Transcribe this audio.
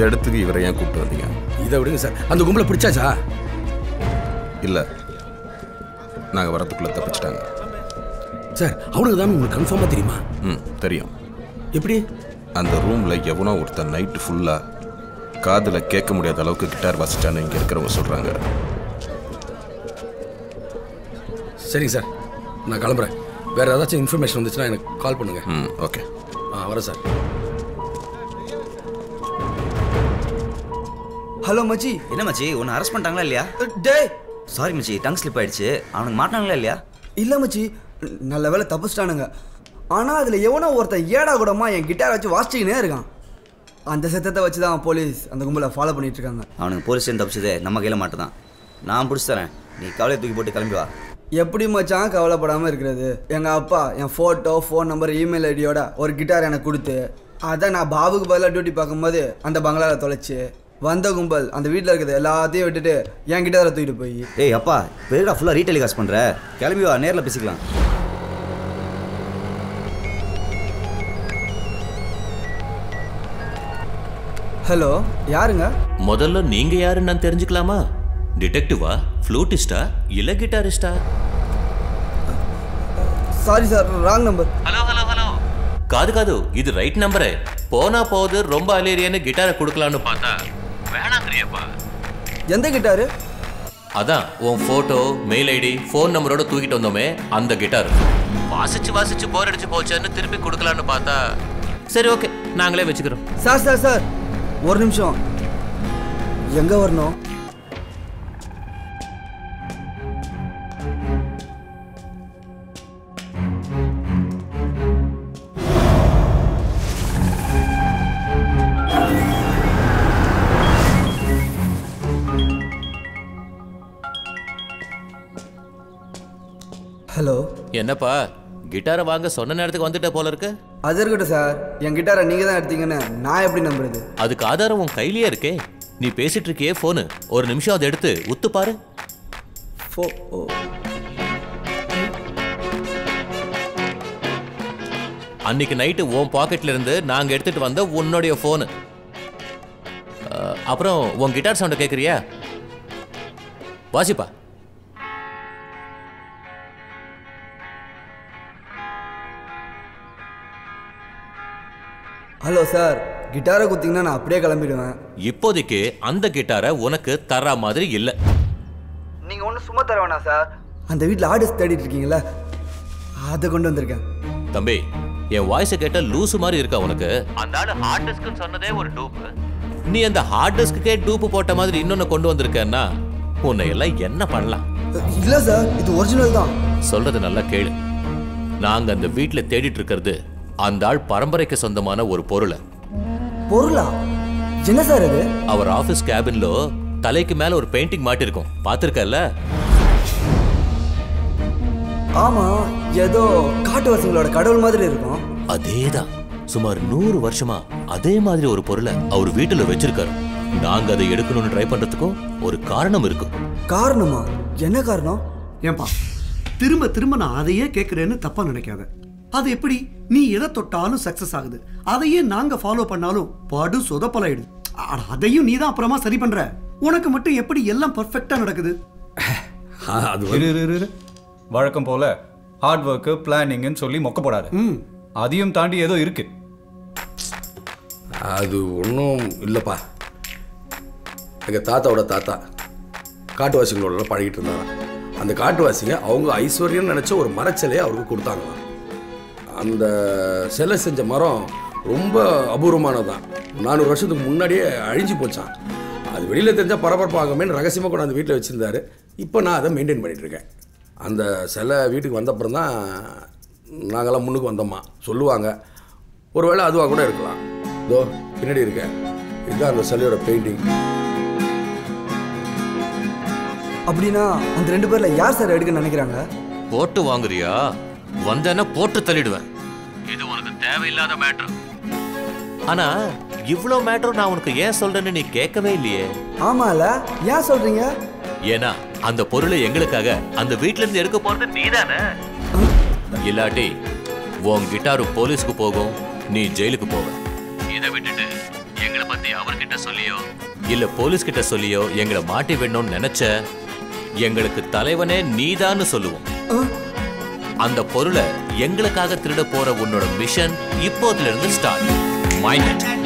இடத்துக்கு இவரை ஏன் கூப்பிட்டு வந்தீங்க? இதை விடுங்க சார். அந்த கும்பலை பிடிச்சாச்சா? இல்லை, நாங்கள் வரத்துக்குள்ளே தப்பிச்சிட்டாங்க சார். அவனுக்கு தான் உங்களுக்கு கன்ஃபார்மாக தெரியுமா? தெரியும். எப்படி? அந்த ரூமில் எவனோ ஒருத்தன் நைட்டு ஃபுல்லாக காதில் கேட்க முடியாத அளவுக்கு கிட்டார் வாசிச்சான்னு இங்கே இருக்கிறவங்க சொல்கிறாங்க. சரிங்க சார், நான் கிளம்புறேன். வேறு ஏதாச்சும் இன்ஃபர்மேஷன் வந்துச்சுன்னா எனக்கு கால் பண்ணுங்கள். ஓகே. வரேன் சார். ஹலோ மச்சி. என்ன மச்சி, உன்னை அரெஸ்ட் பண்ணிட்டாங்களா இல்லையா? டே சாரி மச்சி, டங் ஸ்லிப் ஆயிடுச்சு. அவனுக்கு மாட்டாங்களா இல்லையா? இல்லை மச்சி, நல்ல வேலை தப்பிச்சிட்டானுங்க. ஆனால் அதில் எவனோ ஒருத்தன் ஏடா கூடமா என் கிட்டாரை வச்சு வாசிச்சுக்கினே இருக்கான். அந்த சத்தத்தை வச்சு தான் போலீஸ் அந்த கும்பலை ஃபாலோ பண்ணிட்டு இருக்காங்க. அவனுக்கு போலீஸ் தப்பிச்சதே நம்ம கையில் மாட்டுதான். நான் பிடிச்சி தரேன், நீ கவலையை தூக்கி போட்டு கிளம்பி வா. எப்படி மச்சான் கவலைப்படாமல் இருக்கிறது? எங்கள் அப்பா என் ஃபோட்டோ, ஃபோன் நம்பர், இமெயில் ஐடியோட ஒரு கிட்டார் எனக்கு கொடுத்து, அதை நான் பாபுக்கு பதிலாக டியூட்டி பார்க்கும்போது அந்த பங்களாவில் தொலைச்சி வந்த கும்பல் அந்த வீட்டில் இருக்கிறது எல்லாத்தையும் விட்டுட்டு என் கிட்டாரை தூக்கிட்டு போய். ஏய் அப்பா, பெருடா ஃபுல்லாக ரீடெலிகாஸ்ட் பண்ணுற, கிளம்பி வா, நேரில் பேசிக்கலாம். ஹலோ, யாருங்க? முதல்ல நீங்க யாருன்னு நான் தெரிஞ்சுக்கலாமா? டிடெக்டிவா, ஃப்ளூட்டிஸ்டா, இல்ல கிட்டாரிஸ்டா? Sorry sir, wrong number. Hello hello hello, காது இது ரைட் நம்பரே. போனா போகுது ரொம்ப அலேரியான்னு கிட்டாரை கொடுக்கலான்னு பார்த்தா வேணாங்கிறியப்பா. எந்த கிட்டாரு? அதான் உன் போட்டோ, மெயில் ஐடி, ஃபோன் நம்பரோட தூக்கிட்டு வந்தோமே அந்த கிட்டார். வாசிச்சு போர் அடிச்சு போச்சான்னு திருப்பி கொடுக்கலான்னு பார்த்தா சரி ஓகே நாங்களே வச்சுக்கிறோம். சார் சார் சார் ஒரு நிமிஷம், எங்க வரணும்? ஹலோ. என்னப்பா, கிட்டாரை வாங்க சொன்ன நேரத்துக்கு வந்துட்ட போல இருக்கு. அது இருக்கட்டும் சார், என் கிட்டாரை நீங்க தான் எடுத்தீங்கன்னு நான் எப்படி நம்புறது? அதுக்கு ஆதாரம் உன் கையிலேயே இருக்கே. நீ பேசிட்டு இருக்கியே போனு, ஒரு நிமிஷம் அதை எடுத்து உத்து பாரு. அன்னைக்கு நைட்டு உன் பாக்கெட்ல இருந்து நாங்க எடுத்துட்டு வந்த உன்னுடைய போனு. அப்புறம் உன் கிட்டார் சவுண்ட கேக்குறியா? வாசிப்பா. ஹலோ சார், கிட்டாரை குத்திங்கன்னா நான் அப்படியே கிளம்பிடுவேன். இப்போதைக்கு அந்த கிட்டாரை உனக்கு தர மாதிரி இல்ல. நீங்க ஒன்றும் சும்மா தர வேணாம் சார். அந்த வீட்டில் ஆர்டிஸ்ட் தேடிட்டு இருக்கீங்களா, அதை கொண்டு வந்திருக்கேன். தம்பி, என் வாய்ஸை கேட்ட லூசு மாதிரி இருக்கா உனக்கு? அந்த ஆளு ஹார்ட் டிஸ்க்னு சொன்னதே ஒரு டூப். நீ அந்த ஹார்ட் டிஸ்க்கே டூப் போட்ட மாதிரி இன்னொன்னு கொண்டு வந்திருக்கேன்னா உன்னை எல்லாம் என்ன பண்ணலாம்? இல்ல சார், இது ஒரிஜினல் தான். சொல்றது நல்லா கேளு. நாங்க அந்த வீட்டில் தேடிட்டு இருக்கிறது அந்த ஆள் பரம்பரைக்கு சொந்தமான ஒரு பொருளை. பொருளா? என்ன சார் அது? அவர் ஆபீஸ் கேபின்ல தலைக்கு மேல ஒரு பெயிண்டிங் மாட்டிருக்கும், பாத்திருக்கல? ஆமா, ஏதோ காட்டுவாசிகளோட கடவுள் மாதிரி இருக்கும். அதேதான். சுமார் 100 வருஷமா அதே மாதிரி ஒரு பொருளை அவர் வீட்டுல வச்சிருக்காரு. நாங்க அதை எடுக்கணும்னு ட்ரை பண்றதுக்கும் ஒரு காரணம் இருக்கு. காரணமா? என்ன காரணம்? ஏன்பா திரும்ப திரும்ப நான் அதையே கேட்கிறேன்னு தப்பா நினைக்காத. அது எப்படி நீ எதை தொட்டாலும் சக்சஸ் ஆகுது, அதையே நாங்க ஃபாலோ பண்ணாலும் படு சொதப்பலாயிடுது. அதையும் நீ தான் அப்புறமா சரி பண்ற. உனக்கு மட்டும் எப்படி எல்லாம் பர்ஃபெக்டா நடக்குது? அது வழக்கம் போல ஹார்ட் ஒர்க் பிளானிங்னு சொல்லி மொக்க போடாது. அதையும் தாண்டி ஏதோ இருக்கு. அது ஒன்றும் இல்லைப்பா. எங்கள் தாத்தாவோட தாத்தா காட்டுவாசிகளோட பழகிட்டு இருந்தாங்க. அந்த காட்டுவாசிங்க அவங்க ஐஸ்வர்யம்னு நினச்ச ஒரு மரச்சிலையை அவருக்கு கொடுத்தாங்களாம். அந்த சிலை செஞ்ச மரம் ரொம்ப அபூர்வமானதான். 400 வருஷத்துக்கு முன்னாடியே அழிஞ்சு போச்சான். அது வெளியில் தெரிஞ்சால் பரபரப்பாகமேன்னு ரகசியமாக கொண்டு அந்த வீட்டில் வச்சுருந்தாரு. இப்போ நான் அதை மெயின்டைன் பண்ணிகிட்ருக்கேன். அந்த சிலை வீட்டுக்கு வந்தப்புறம் தான் நாங்கள்லாம் முன்னுக்கு வந்தோம்மா சொல்லுவாங்க. ஒருவேளை அதுவாக கூட இருக்கலாம். இதோ பின்னாடி இருக்கேன், இதுதான் அந்த சிலையோட பெயிண்டிங். அப்படின்னா அந்த 2 பேர்ல யார் சார் எடுக்க நினைக்கிறாங்க? போட்டு வாங்குறியா? வந்தேன்னா போட்டு தள்ளிடுவேன். இது உனக்கு தேவையில்லாத மேட்டர். ஆனா இவ்ளோ மேட்டர் நான் உனக்கு ஏன் சொல்றேன்னு நீ கேட்கவே இல்லையே. ஆமால, ஏன் சொல்றீங்க? ஏன்னா அந்த பொருளை எங்களுக்காக அந்த வீட்ல இருந்து எடுக்க போறது நீதானே. இல்லாட்டி உன் கிட்டாரு போலீஸ்க்கு போகும், நீ ஜெயிலுக்கு போவ. இதை விட்டுட்டு எங்களை பத்தி அவர்கிட்ட கிட்ட சொல்லியோ இல்ல போலீஸ் கிட்ட சொல்லியோ எங்களை மாட்டி விடணும்னு நினைச்ச எங்களுக்கு தலைவனே நீதான்னு சொல்லுவோம். அந்த பொருளை எங்களுக்காக திருட போற உன்னோட மிஷன் இப்போதுல இருந்து ஸ்டார்ட். மைண்ட்